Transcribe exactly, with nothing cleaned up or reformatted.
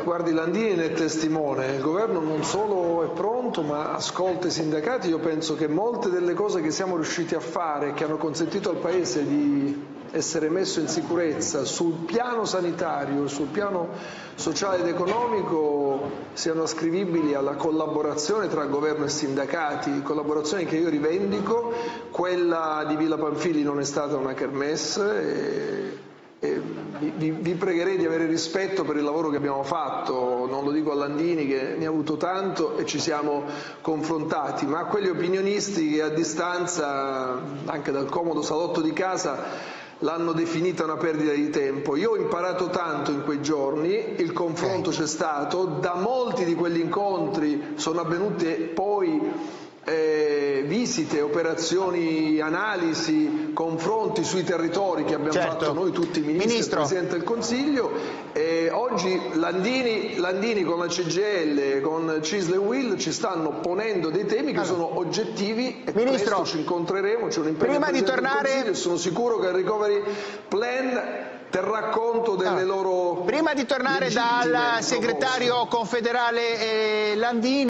guardi, Landini ne è testimone. Il governo non solo è pronto, ma ascolta i sindacati. Io penso che molte delle cose che siamo riusciti a fare, che hanno consentito al Paese di essere messo in sicurezza sul piano sanitario, sul piano sociale ed economico, siano ascrivibili alla collaborazione tra governo e sindacati, collaborazione che io rivendico. Quella di Villa Pamphili non è stata una kermesse. E... E vi, vi pregherei di avere rispetto per il lavoro che abbiamo fatto, non lo dico a Landini che ne ha avuto tanto e ci siamo confrontati, ma a quegli opinionisti che a distanza, anche dal comodo salotto di casa, l'hanno definita una perdita di tempo. Io ho imparato tanto in quei giorni, il confronto c'è stato, da molti di quegli incontri sono avvenute poi Eh, visite, operazioni, analisi, confronti sui territori che abbiamo certo. fatto noi tutti, il Ministro, Ministro. e il Presidente del Consiglio. Eh, oggi Landini, Landini con la C G I L, con CISL e UIL ci stanno ponendo dei temi che allora. sono oggettivi e Ministro, presto ci incontreremo, c'è un impegno prima del Presidente di tornare... del Consiglio e sono sicuro che il Recovery Plan terrà conto delle allora. loro... Prima di tornare dal segretario confederale eh, Landini...